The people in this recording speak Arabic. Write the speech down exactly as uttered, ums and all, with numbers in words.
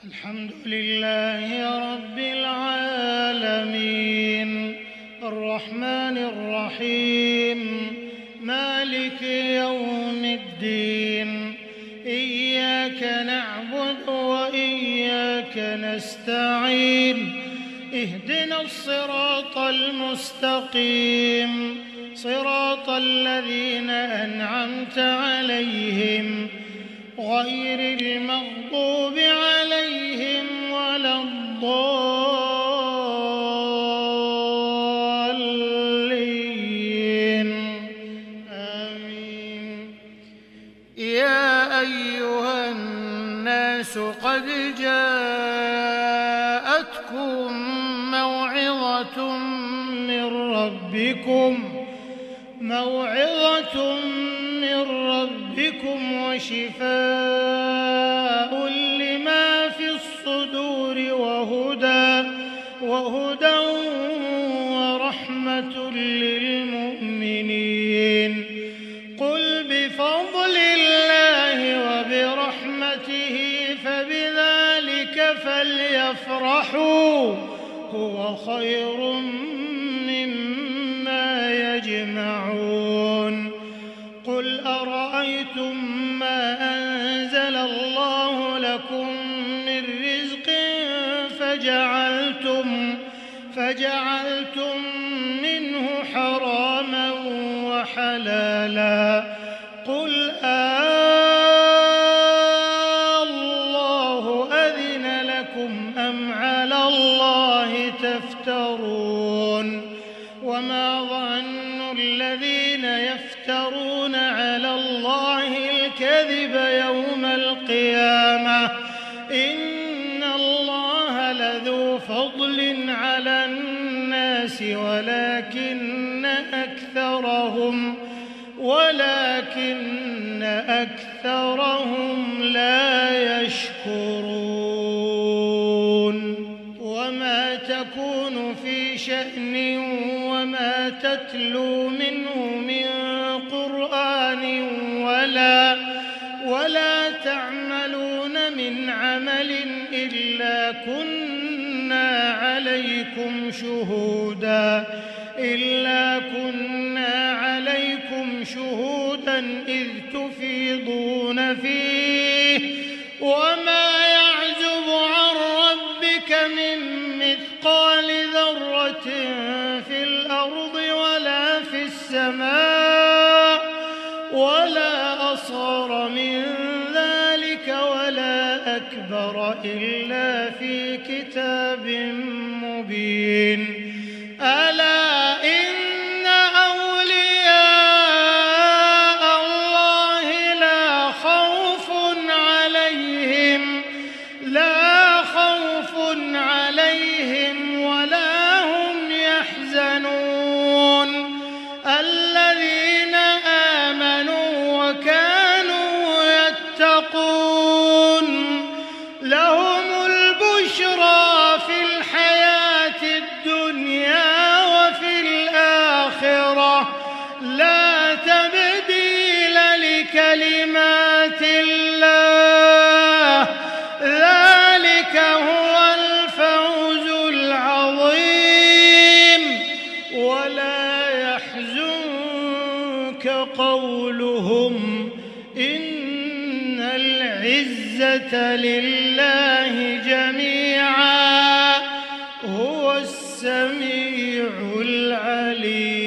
الحمد لله رب العالمين الرحمن الرحيم مالك يوم الدين إياك نعبد وإياك نستعين اهدنا الصراط المستقيم صراط الذين أنعمت عليهم غير المغضوب عليهم ولا الضالين آمين. يا أيها الناس قد جاءتكم موعظة من ربكم موعظة من ربكم وشفاء لما في الصدور وهدى وهدى ورحمة للمؤمنين. قل بفضل الله وبرحمته فبذلك فليفرحوا هو خير مما يجمعون. قل أرأيتم ما أنزل الله لكم من رزق فجعلتم فجعلتم منه حراما وحلالا قل آلله أذن لكم أم على الله تفترون. وما ظن الذين يفترون على الله الكذب يوم القيامة إن الله لذو فضل على الناس ولكن أكثرهم ولكن أكثرهم لا يشكرون. وما تكون في شأن وما تتلو منه من قرآن ولا ولا تعملون من عمل إلا كنا عليكم شهودا إلا كنا عليكم شهودا إذ تفيضون فيه. وما يعزب عن ربك من مثقال ذرة في الأرض ولا في السماء ولا أصغر من ذلك ولا أكبر إلا في كتاب مبين. ألا إن أولياء الله لا خوف عليهم لا خوف عليهم ولا هم يحزنون الذين آمنوا وكانوا يتقون. لهم البشرى في الحياة الدنيا وفي الآخرة لا تبديل لكلمات الله ذلك هو الفوز العظيم. ولا يحزنك قولهم إن العزة لله جميعا هو السميع العليم.